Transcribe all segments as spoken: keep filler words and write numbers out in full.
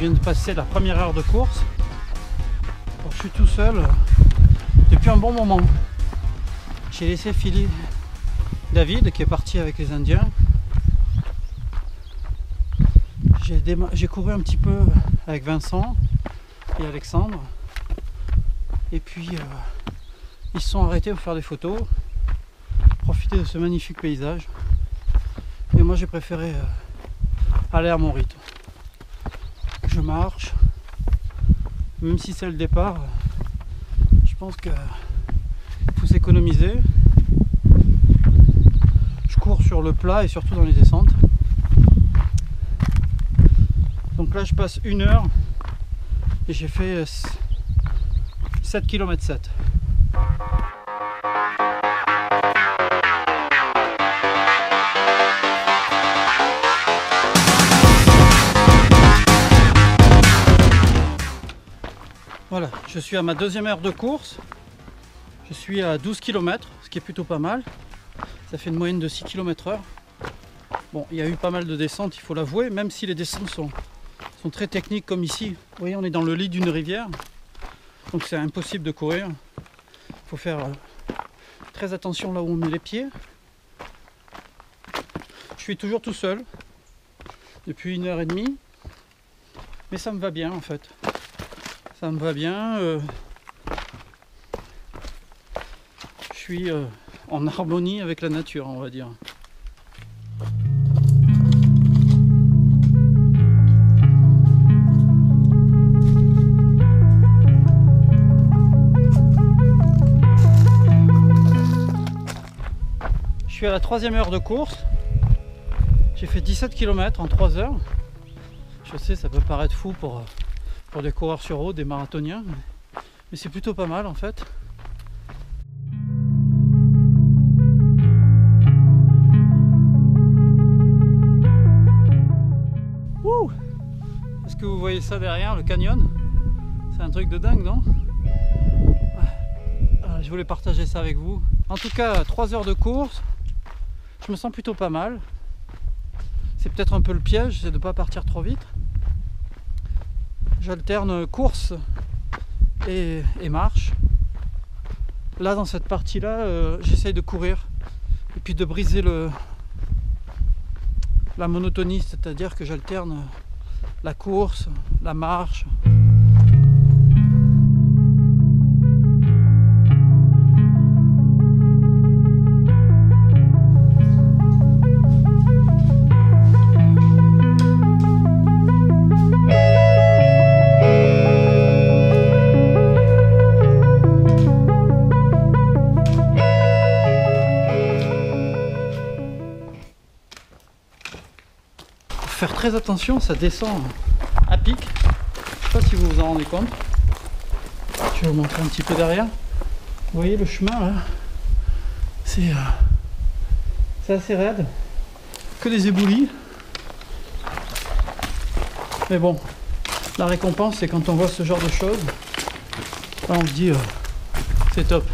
viens de passer la première heure de course. Alors, je suis tout seul depuis un bon moment. J'ai laissé filer David qui est parti avec les Indiens. J'ai déma... j'ai couru un petit peu avec Vincent et Alexandre. Et puis euh, ils se sont arrêtés pour faire des photos, profiter de ce magnifique paysage. Et moi j'ai préféré euh, aller à mon rythme. Je marche, même si c'est le départ, je pense que faut s'économiser. Je cours sur le plat et surtout dans les descentes. Donc là je passe une heure et j'ai fait sept kilomètres sept. Voilà, je suis à ma deuxième heure de course. Je suis à douze kilomètres, ce qui est plutôt pas mal. Ça fait une moyenne de six kilomètres heure. Bon, il y a eu pas mal de descentes, il faut l'avouer, même si les descentes sont, sont très techniques comme ici. Vous voyez, on est dans le lit d'une rivière, donc c'est impossible de courir. Il faut faire euh, très attention là où on met les pieds. Je suis toujours tout seul, depuis une heure et demie, mais ça me va bien en fait. Ça me va bien. Euh, je suis euh, en harmonie avec la nature, on va dire. Je suis à la troisième heure de course. J'ai fait dix-sept kilomètres en trois heures. Je sais, ça peut paraître fou pour, pour des coureurs sur route, des marathoniens, mais c'est plutôt pas mal en fait. Ouh! Est-ce que vous voyez ça derrière, le canyon? C'est un truc de dingue, non? Ouais. Je voulais partager ça avec vous. En tout cas, trois heures de course. Je me sens plutôt pas mal. C'est peut-être un peu le piège, c'est de ne pas partir trop vite. J'alterne course et, et marche. Là, dans cette partie-là, euh, j'essaye de courir et puis de briser le, la monotonie, c'est-à-dire que j'alterne la course, la marche. Faire très attention, ça descend à pic. Je sais pas si vous vous en rendez compte. Je vais vous montrer un petit peu derrière. Vous voyez le chemin là, c'est euh, c'est assez raide, que des éboulis. Mais bon, la récompense c'est quand on voit ce genre de choses, là on se dit euh, c'est top.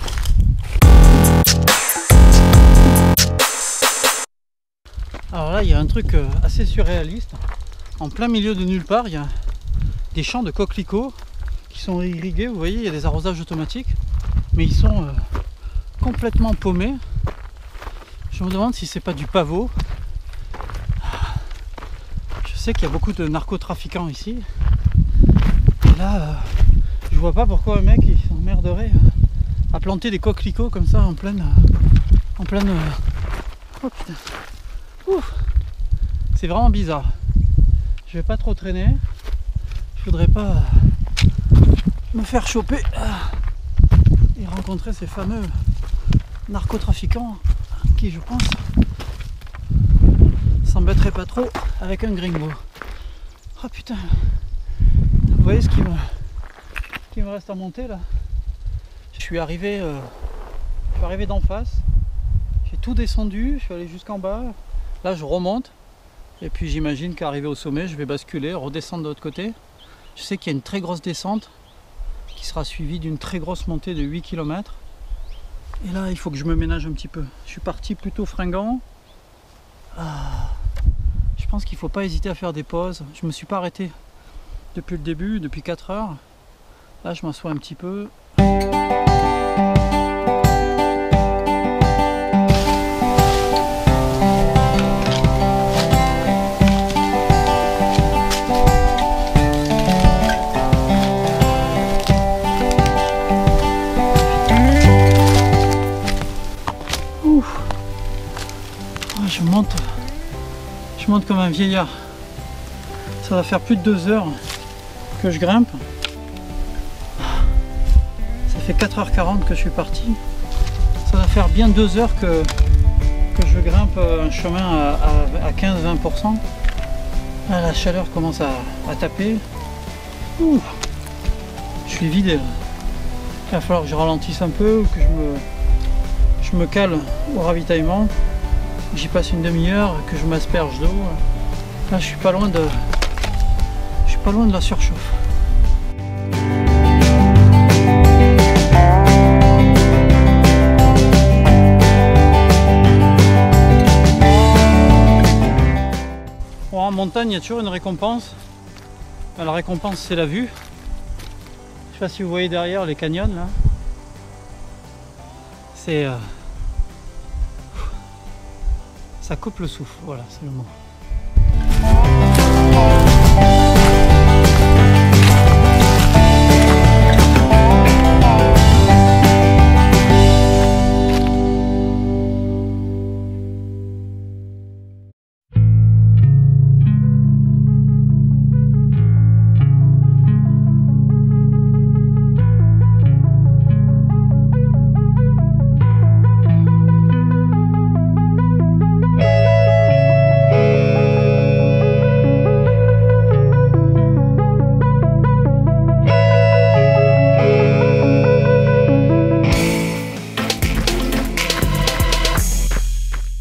Alors là, il y a un truc assez surréaliste. En plein milieu de nulle part, il y a des champs de coquelicots qui sont irrigués. Vous voyez, il y a des arrosages automatiques, mais ils sont euh, complètement paumés. Je me demande si c'est pas du pavot. Je sais qu'il y a beaucoup de narcotrafiquants ici. Et là, euh, je vois pas pourquoi un mec il s'emmerderait à planter des coquelicots comme ça en pleine... En pleine... Oh putain. C'est vraiment bizarre. Je vais pas trop traîner. Je voudrais pas me faire choper et rencontrer ces fameux narcotrafiquants qui, je pense, s'embêteraient pas trop avec un gringo. Oh putain. Vous voyez ce qui me, qui me reste à monter là? Je suis arrivé, euh, je suis arrivé d'en face. J'ai tout descendu. Je suis allé jusqu'en bas. Là je remonte et puis j'imagine qu'arrivé au sommet je vais basculer, redescendre de l'autre côté. Je sais qu'il y a une très grosse descente qui sera suivie d'une très grosse montée de huit kilomètres. Et là il faut que je me ménage un petit peu. Je suis parti plutôt fringant. Ah, je pense qu'il ne faut pas hésiter à faire des pauses. Je ne me suis pas arrêté depuis le début, depuis quatre heures. Là je m'assois un petit peu. Ouf. Oh, je monte, je monte comme un vieillard. Ça va faire plus de deux heures que je grimpe. Ça fait quatre heures quarante que je suis parti. Ça va faire bien deux heures que, que je grimpe un chemin à, à, à quinze à vingt pour cent. Là, la chaleur commence à, à taper. Ouh, je suis vidé. Là. Il va falloir que je ralentisse un peu, que je me, je me cale au ravitaillement. J'y passe une demi-heure, que je m'asperge d'eau. Là, je suis pas loin de, je suis pas loin de la surchauffe. Bon, en montagne, il y a toujours une récompense. La récompense, c'est la vue. Je sais pas si vous voyez derrière les canyons là. C'est euh... ça coupe le souffle, voilà, c'est le mot.